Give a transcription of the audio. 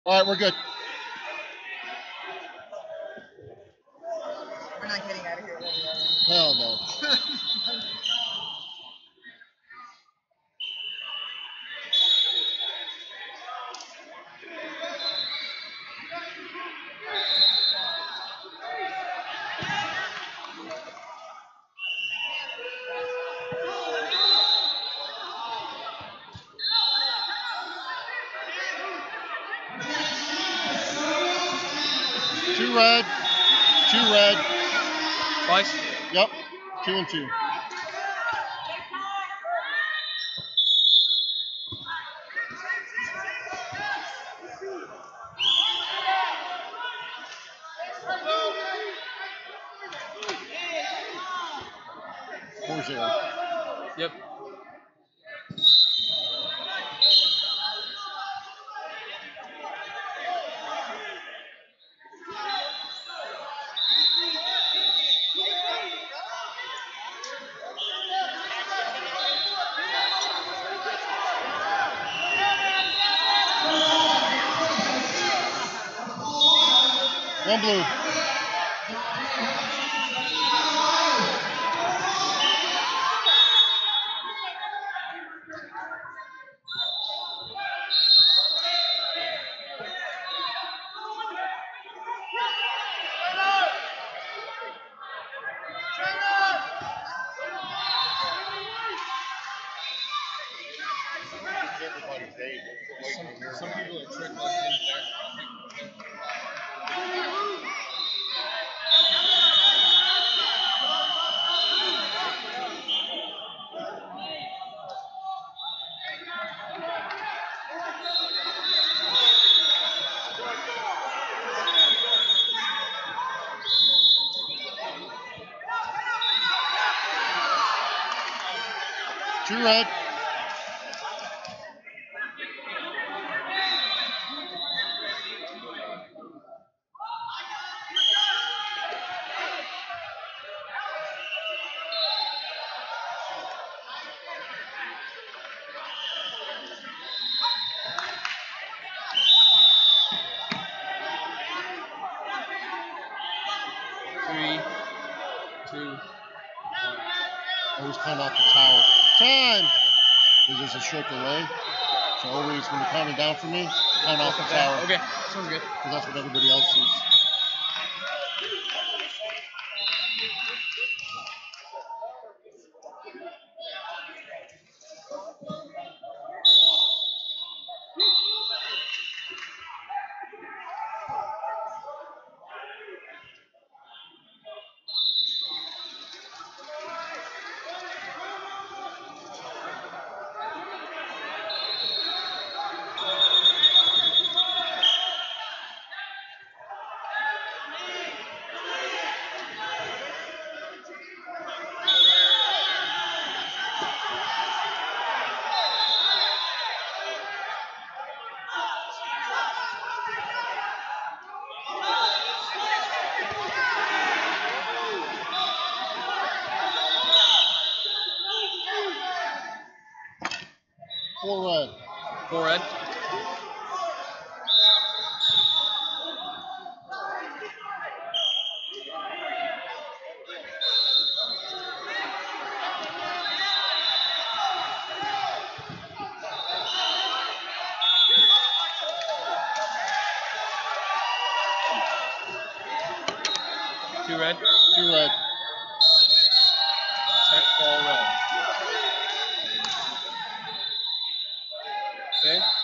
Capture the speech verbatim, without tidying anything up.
All right, we're good. We're not getting out of here. Hell no. Two red. Two red. Twice? Yep. Two and two. Four zero. Yep. One blue. Some, some people are tricked like in Two red. Three, two, Always count off the tower. Time! Because there's a short delay. So always, when you're counting down for me, count off the tower. Okay, sounds good. Because that's what everybody else sees. Four red. Four red. Two red. Two red. Tech ball red. Okay.